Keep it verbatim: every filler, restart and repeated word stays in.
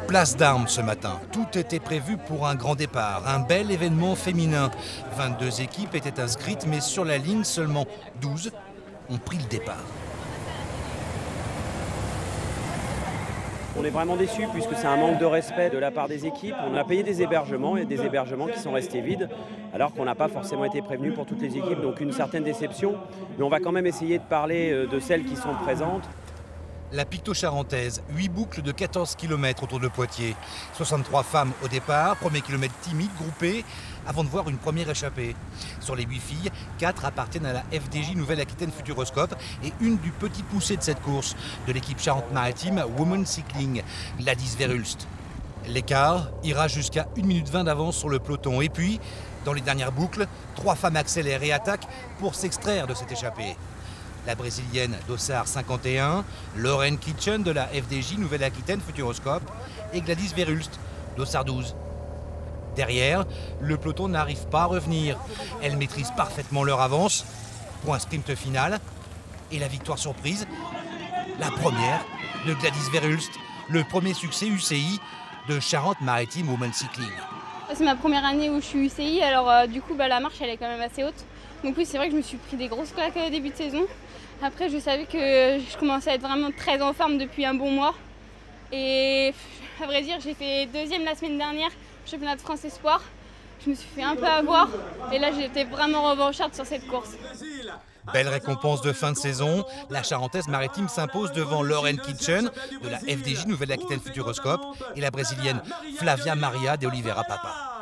Place d'Armes ce matin. Tout était prévu pour un grand départ, un bel événement féminin. vingt-deux équipes étaient inscrites, mais sur la ligne, seulement douze ont pris le départ. On est vraiment déçus puisque c'est un manque de respect de la part des équipes. On a payé des hébergements et des hébergements qui sont restés vides alors qu'on n'a pas forcément été prévenus pour toutes les équipes. Donc une certaine déception, mais on va quand même essayer de parler de celles qui sont présentes. La Picto-Charentaise, huit boucles de quatorze kilomètres autour de Poitiers. soixante-trois femmes au départ, premier kilomètre timide, groupées, avant de voir une première échappée. Sur les huit filles, quatre appartiennent à la F D J Nouvelle-Aquitaine Futuroscope et une du petit poussé de cette course, de l'équipe Charente-Maritime Women Cycling, Gladys Verhulst. L'écart ira jusqu'à une minute vingt d'avance sur le peloton. Et puis, dans les dernières boucles, trois femmes accélèrent et attaquent pour s'extraire de cette échappée. La brésilienne Dossard cinquante et un, Lauren Kitchen de la F D J Nouvelle-Aquitaine Futuroscope et Gladys Verhulst, Dossard douze. Derrière, le peloton n'arrive pas à revenir. Elles maîtrisent parfaitement leur avance pour un sprint final. Et la victoire surprise, la première de Gladys Verhulst, le premier succès U C I de Charente-Maritime Women Cycling. C'est ma première année où je suis U C I, alors euh, du coup bah, la marche elle est quand même assez haute. Donc oui, c'est vrai que je me suis pris des grosses claques au début de saison. Après, je savais que je commençais à être vraiment très en forme depuis un bon mois. Et à vrai dire, j'ai fait deuxième la semaine dernière, championnat de France Espoir. Je me suis fait un peu avoir et là, j'étais vraiment revancharde sur cette course. Belle récompense de fin de saison. La Charentaise Maritime s'impose devant Lauren Kitchen de la F D J Nouvelle-Aquitaine Futuroscope et la Brésilienne Flavia Maria de Oliveira Papa.